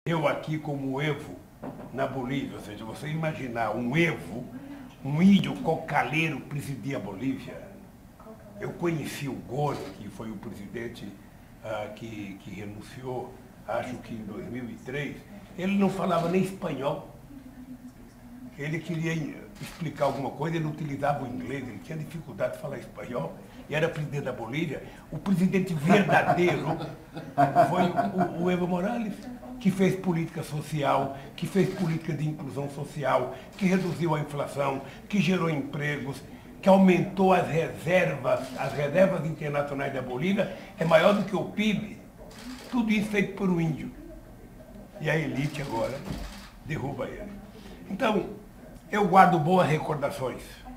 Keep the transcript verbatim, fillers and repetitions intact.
Eu aqui como Evo na Bolívia, ou seja, você imaginar um Evo, um índio cocaleiro presidir a Bolívia. Eu conheci o Gore, que foi o presidente ah, que, que renunciou, acho que em dois mil e três, ele não falava nem espanhol. Ele queria explicar alguma coisa, ele utilizava o inglês, ele tinha dificuldade de falar espanhol, e era presidente da Bolívia. O presidente verdadeiro foi o, o Evo Morales, que fez política social, que fez política de inclusão social, que reduziu a inflação, que gerou empregos, que aumentou as reservas, as reservas internacionais da Bolívia, é maior do que o P I B. Tudo isso feito por um índio. E a elite agora derruba ele. Então, eu guardo boas recordações.